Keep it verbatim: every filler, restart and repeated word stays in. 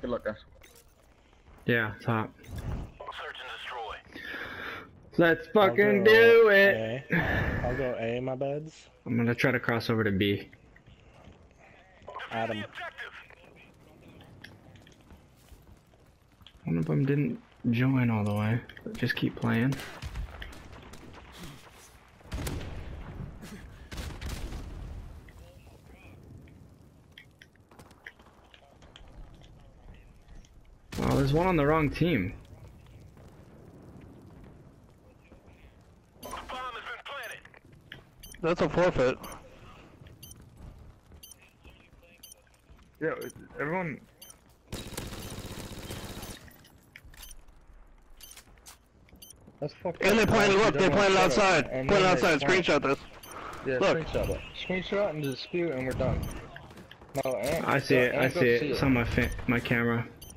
Good luck, guys. Yeah, top. Search and destroy. Let's fucking go do it. A. I'll go A, my beds. I'm gonna try to cross over to B. Adam. One of them didn't join all the way, but just keep playing. Wow, there's one on the wrong team. The bomb has been planted. That's a forfeit. Yeah, everyone. That's fucked And up. they planted, look, they planted outside. And Planted then outside, they plant. screenshot this. Yeah, Look. screenshot it. Screenshot and dispute, and we're done. No, and, I see it. and I go see it. It's on my fa my camera.